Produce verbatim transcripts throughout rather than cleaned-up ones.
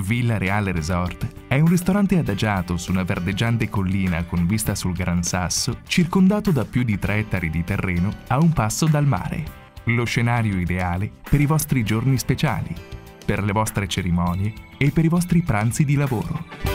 Villa Reale Resort è un ristorante adagiato su una verdeggiante collina con vista sul Gran Sasso, circondato da più di tre ettari di terreno a un passo dal mare. Lo scenario ideale per i vostri giorni speciali, per le vostre cerimonie e per i vostri pranzi di lavoro.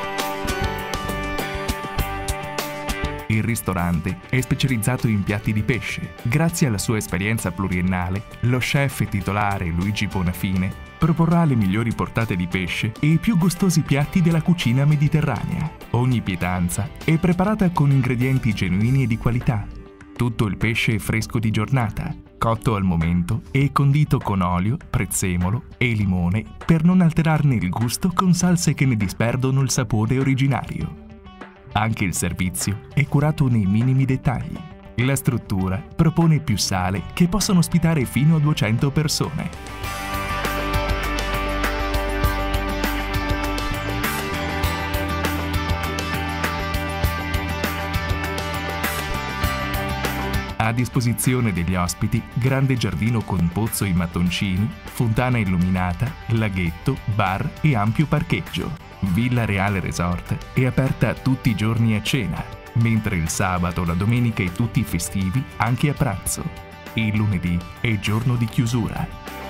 Il ristorante è specializzato in piatti di pesce. Grazie alla sua esperienza pluriennale, lo chef titolare Luigi Bonafine proporrà le migliori portate di pesce e i più gustosi piatti della cucina mediterranea. Ogni pietanza è preparata con ingredienti genuini e di qualità. Tutto il pesce è fresco di giornata, cotto al momento e condito con olio, prezzemolo e limone per non alterarne il gusto con salse che ne disperdono il sapore originario. Anche il servizio è curato nei minimi dettagli. La struttura propone più sale che possono ospitare fino a duecento persone. A disposizione degli ospiti, grande giardino con pozzo in mattoncini, fontana illuminata, laghetto, bar e ampio parcheggio. Villa Reale Resort è aperta tutti i giorni a cena, mentre il sabato, la domenica e tutti i festivi anche a pranzo. Il lunedì è giorno di chiusura.